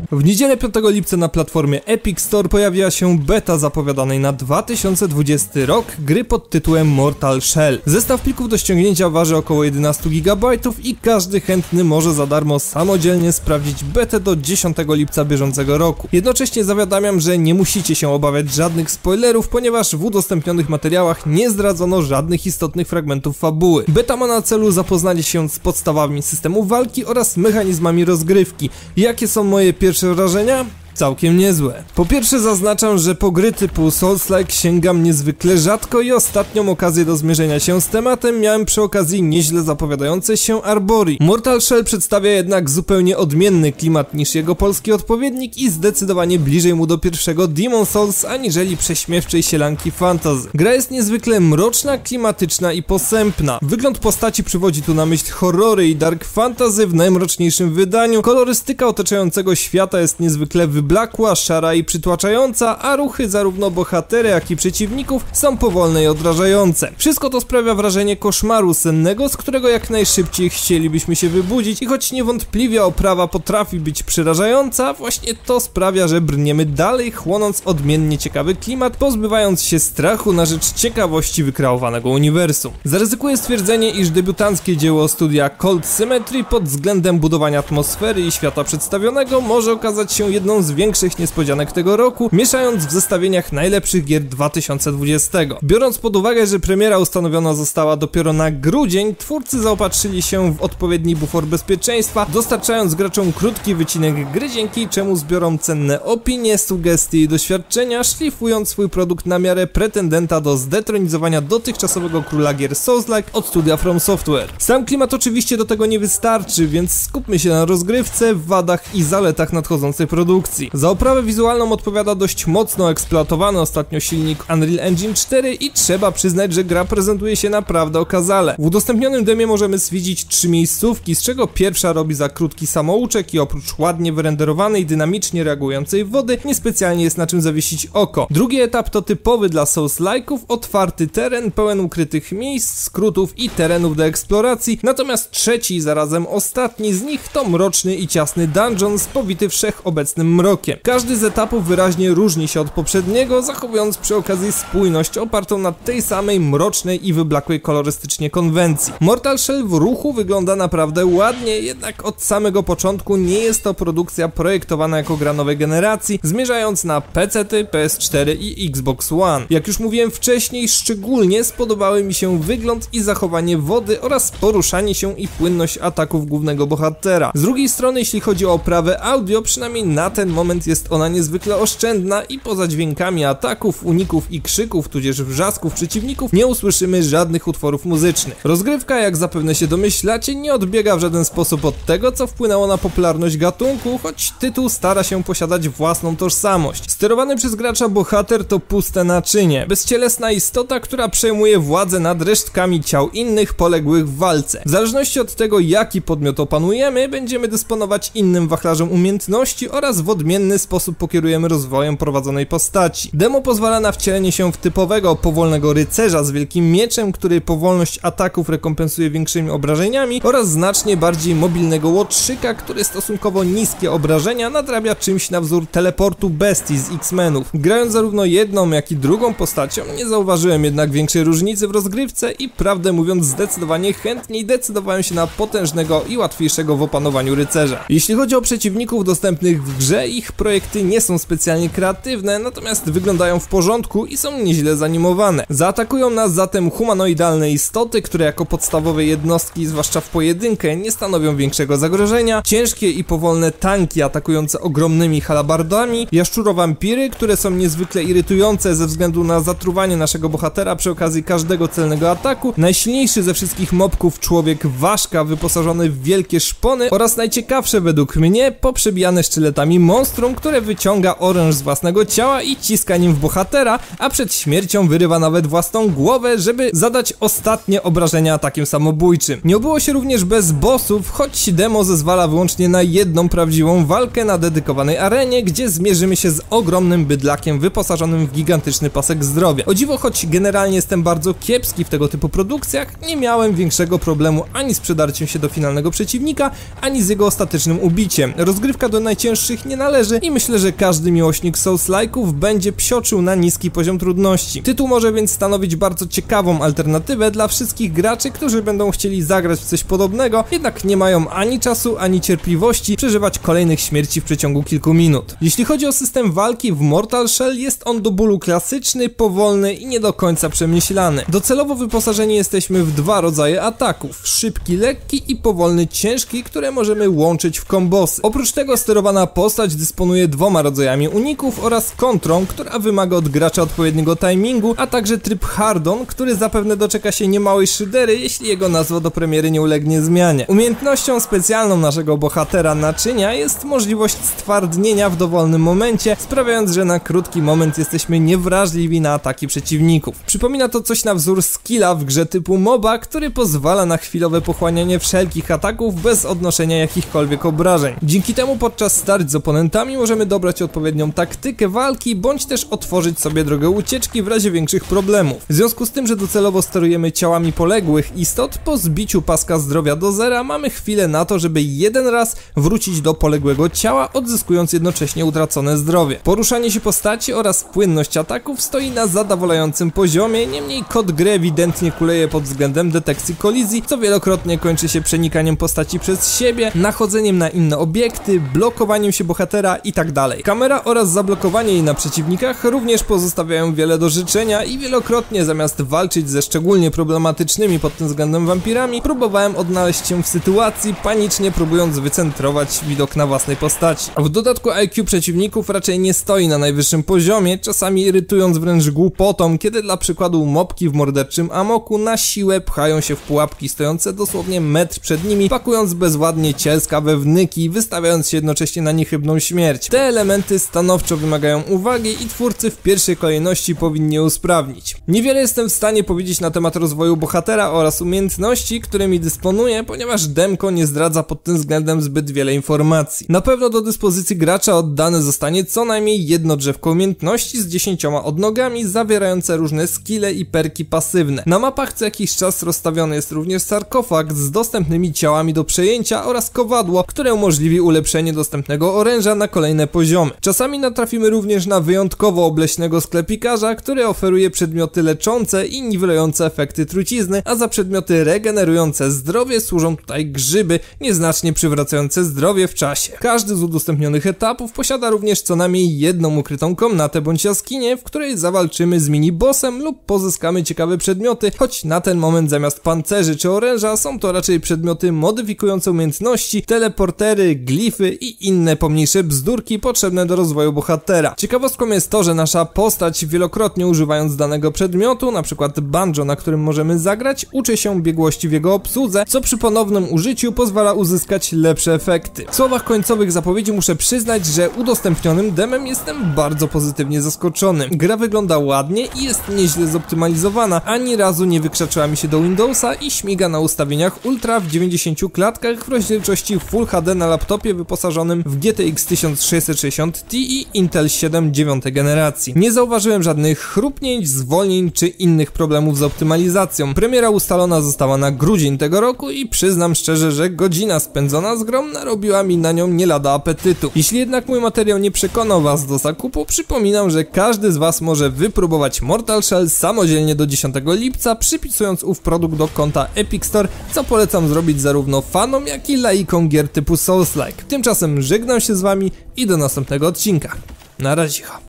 W niedzielę 5 lipca na platformie Epic Store pojawiła się beta zapowiadanej na 2020 rok gry pod tytułem Mortal Shell. Zestaw plików do ściągnięcia waży około 11 GB i każdy chętny może za darmo samodzielnie sprawdzić betę do 10 lipca bieżącego roku. Jednocześnie zawiadamiam, że nie musicie się obawiać żadnych spoilerów, ponieważ w udostępnionych materiałach nie zdradzono żadnych istotnych fragmentów fabuły. Beta ma na celu zapoznanie się z podstawami systemu walki oraz mechanizmami rozgrywki. Jakie są moje pierwsze wrażenia? Całkiem niezłe. Po pierwsze zaznaczam, że po gry typu Souls-like sięgam niezwykle rzadko i ostatnią okazję do zmierzenia się z tematem miałem przy okazji nieźle zapowiadające się Arbori. Mortal Shell przedstawia jednak zupełnie odmienny klimat niż jego polski odpowiednik i zdecydowanie bliżej mu do pierwszego Demon Souls aniżeli prześmiewczej sielanki fantasy. Gra jest niezwykle mroczna, klimatyczna i posępna. Wygląd postaci przywodzi tu na myśl horrory i dark fantasy w najmroczniejszym wydaniu. Kolorystyka otaczającego świata jest niezwykle wyblakła, szara i przytłaczająca, a ruchy zarówno bohatera, jak i przeciwników są powolne i odrażające. Wszystko to sprawia wrażenie koszmaru sennego, z którego jak najszybciej chcielibyśmy się wybudzić i choć niewątpliwie oprawa potrafi być przerażająca, właśnie to sprawia, że brniemy dalej, chłonąc odmiennie ciekawy klimat, pozbywając się strachu na rzecz ciekawości wykreowanego uniwersum. Zaryzykuję stwierdzenie, iż debiutanckie dzieło studia Cold Symmetry pod względem budowania atmosfery i świata przedstawionego może okazać się jedną z większych niespodzianek tego roku, mieszając w zestawieniach najlepszych gier 2020. Biorąc pod uwagę, że premiera ustanowiona została dopiero na grudzień, twórcy zaopatrzyli się w odpowiedni bufor bezpieczeństwa, dostarczając graczom krótki wycinek gry, dzięki czemu zbiorą cenne opinie, sugestie i doświadczenia, szlifując swój produkt na miarę pretendenta do zdetronizowania dotychczasowego króla gier Souls-like od studia From Software. Sam klimat oczywiście do tego nie wystarczy, więc skupmy się na rozgrywce, wadach i zaletach nadchodzącej produkcji. Za oprawę wizualną odpowiada dość mocno eksploatowany ostatnio silnik Unreal Engine 4 i trzeba przyznać, że gra prezentuje się naprawdę okazale. W udostępnionym demie możemy zwiedzić 3 miejscówki, z czego pierwsza robi za krótki samouczek i oprócz ładnie wyrenderowanej, dynamicznie reagującej wody, niespecjalnie jest na czym zawiesić oko. Drugi etap to typowy dla Souls-like'ów, otwarty teren pełen ukrytych miejsc, skrótów i terenów do eksploracji, natomiast trzeci i zarazem ostatni z nich to mroczny i ciasny dungeon spowity wszechobecnym mrokiem. Każdy z etapów wyraźnie różni się od poprzedniego, zachowując przy okazji spójność opartą na tej samej mrocznej i wyblakłej kolorystycznie konwencji. Mortal Shell w ruchu wygląda naprawdę ładnie, jednak od samego początku nie jest to produkcja projektowana jako gra nowej generacji, zmierzając na PC-ty, PS4 i Xbox One. Jak już mówiłem wcześniej, szczególnie spodobały mi się wygląd i zachowanie wody oraz poruszanie się i płynność ataków głównego bohatera. Z drugiej strony, jeśli chodzi o oprawę audio, przynajmniej na ten moment jest ona niezwykle oszczędna i poza dźwiękami ataków, uników i krzyków, tudzież wrzasków przeciwników, nie usłyszymy żadnych utworów muzycznych. Rozgrywka, jak zapewne się domyślacie, nie odbiega w żaden sposób od tego, co wpłynęło na popularność gatunku, choć tytuł stara się posiadać własną tożsamość. Sterowany przez gracza bohater to puste naczynie, bezcielesna istota, która przejmuje władzę nad resztkami ciał innych poległych w walce. W zależności od tego, jaki podmiot opanujemy, będziemy dysponować innym wachlarzem umiejętności oraz w odmienny sposób pokierujemy rozwojem prowadzonej postaci. Demo pozwala na wcielenie się w typowego, powolnego rycerza z wielkim mieczem, który powolność ataków rekompensuje większymi obrażeniami, oraz znacznie bardziej mobilnego łotrzyka, który stosunkowo niskie obrażenia nadrabia czymś na wzór teleportu bestii z X-Menów. Grając zarówno jedną, jak i drugą postacią, nie zauważyłem jednak większej różnicy w rozgrywce i prawdę mówiąc zdecydowanie chętniej decydowałem się na potężnego i łatwiejszego w opanowaniu rycerza. Jeśli chodzi o przeciwników dostępnych w grze, ich projekty nie są specjalnie kreatywne, natomiast wyglądają w porządku i są nieźle zanimowane. Zaatakują nas zatem humanoidalne istoty, które jako podstawowe jednostki, zwłaszcza w pojedynkę, nie stanowią większego zagrożenia, ciężkie i powolne tanki atakujące ogromnymi halabardami, jaszczuro-wampiry, które są niezwykle irytujące ze względu na zatruwanie naszego bohatera przy okazji każdego celnego ataku, najsilniejszy ze wszystkich mobków człowiek-ważka wyposażony w wielkie szpony oraz najciekawsze według mnie poprzebijane sztyletami monstrum, które wyciąga oręż z własnego ciała i ciska nim w bohatera, a przed śmiercią wyrywa nawet własną głowę, żeby zadać ostatnie obrażenia atakiem samobójczym. Nie obyło się również bez bossów, choć demo zezwala wyłącznie na jedną prawdziwą walkę na dedykowanej arenie, gdzie zmierzymy się z ogromnym bydlakiem wyposażonym w gigantyczny pasek zdrowia. O dziwo, choć generalnie jestem bardzo kiepski w tego typu produkcjach, nie miałem większego problemu ani z przedarciem się do finalnego przeciwnika, ani z jego ostatecznym ubiciem. Rozgrywka do najcięższych nie należy należy i myślę, że każdy miłośnik Souls-like'ów będzie psioczył na niski poziom trudności. Tytuł może więc stanowić bardzo ciekawą alternatywę dla wszystkich graczy, którzy będą chcieli zagrać w coś podobnego, jednak nie mają ani czasu, ani cierpliwości przeżywać kolejnych śmierci w przeciągu kilku minut. Jeśli chodzi o system walki w Mortal Shell, jest on do bólu klasyczny, powolny i nie do końca przemyślany. Docelowo wyposażeni jesteśmy w dwa rodzaje ataków: szybki, lekki i powolny, ciężki, które możemy łączyć w kombosy. Oprócz tego sterowana postać dysponuje dwoma rodzajami uników oraz kontrą, która wymaga od gracza odpowiedniego timingu, a także tryb Hardon, który zapewne doczeka się niemałej szydery, jeśli jego nazwa do premiery nie ulegnie zmianie. Umiejętnością specjalną naszego bohatera naczynia jest możliwość stwardnienia w dowolnym momencie, sprawiając, że na krótki moment jesteśmy niewrażliwi na ataki przeciwników. Przypomina to coś na wzór skilla w grze typu MOBA, który pozwala na chwilowe pochłanianie wszelkich ataków bez odnoszenia jakichkolwiek obrażeń. Dzięki temu podczas starć z oponentami możemy dobrać odpowiednią taktykę walki, bądź też otworzyć sobie drogę ucieczki w razie większych problemów. W związku z tym, że docelowo sterujemy ciałami poległych istot, po zbiciu paska zdrowia do zera mamy chwilę na to, żeby jeden raz wrócić do poległego ciała, odzyskując jednocześnie utracone zdrowie. Poruszanie się postaci oraz płynność ataków stoi na zadowalającym poziomie, niemniej kod gry ewidentnie kuleje pod względem detekcji kolizji, co wielokrotnie kończy się przenikaniem postaci przez siebie, nachodzeniem na inne obiekty, blokowaniem się bohatera itd. Kamera oraz zablokowanie jej na przeciwnikach również pozostawiają wiele do życzenia i wielokrotnie zamiast walczyć ze szczególnie problematycznymi pod tym względem wampirami, próbowałem odnaleźć się w sytuacji, panicznie próbując wycentrować widok na własnej postaci. W dodatku IQ przeciwników raczej nie stoi na najwyższym poziomie, czasami irytując wręcz głupotą, kiedy dla przykładu mopki w morderczym amoku na siłę pchają się w pułapki stojące dosłownie metr przed nimi, pakując bezładnie cielska we wnyki, wystawiając się jednocześnie na niechybną śmierć. Te elementy stanowczo wymagają uwagi i twórcy w pierwszej kolejności powinni je usprawnić. Niewiele jestem w stanie powiedzieć na temat rozwoju bohatera oraz umiejętności, którymi dysponuje, ponieważ demko nie zdradza pod tym względem zbyt wiele informacji. Na pewno do dyspozycji gracza oddane zostanie co najmniej jedno drzewko umiejętności z 10 odnogami, zawierające różne skille i perki pasywne. Na mapach co jakiś czas rozstawiony jest również sarkofag z dostępnymi ciałami do przejęcia oraz kowadło, które umożliwi ulepszenie dostępnego oręża na kolejne poziomy. Czasami natrafimy również na wyjątkowo obleśnego sklepikarza, który oferuje przedmioty leczące i niwelujące efekty trucizny, a za przedmioty regenerujące zdrowie służą tutaj grzyby, nieznacznie przywracające zdrowie w czasie. Każdy z udostępnionych etapów posiada również co najmniej jedną ukrytą komnatę bądź jaskinię, w której zawalczymy z mini-bossem lub pozyskamy ciekawe przedmioty, choć na ten moment zamiast pancerzy czy oręża są to raczej przedmioty modyfikujące umiejętności, teleportery, glify i inne pomniejsze bzdurki potrzebne do rozwoju bohatera. Ciekawostką jest to, że nasza postać wielokrotnie używając danego przedmiotu, np. banjo, na którym możemy zagrać, uczy się biegłości w jego obsłudze, co przy ponownym użyciu pozwala uzyskać lepsze efekty. W słowach końcowych zapowiedzi muszę przyznać, że udostępnionym demem jestem bardzo pozytywnie zaskoczony. Gra wygląda ładnie i jest nieźle zoptymalizowana, ani razu nie wykrzaczyła mi się do Windowsa i śmiga na ustawieniach ultra w 90 klatkach w rozdzielczości Full HD na laptopie wyposażonym w GTX 1660 Ti i Intel 7 9 generacji. Nie zauważyłem żadnych chrupnięć, zwolnień czy innych problemów z optymalizacją. Premiera ustalona została na grudzień tego roku i przyznam szczerze, że godzina spędzona z grą narobiła mi na nią nie lada apetytu. Jeśli jednak mój materiał nie przekonał was do zakupu, przypominam, że każdy z was może wypróbować Mortal Shell samodzielnie do 10 lipca, przypisując ów produkt do konta Epic Store, co polecam zrobić zarówno fanom, jak i laikom gier typu Souls-like. Tymczasem żegnam się z wami i do następnego odcinka. Na razie.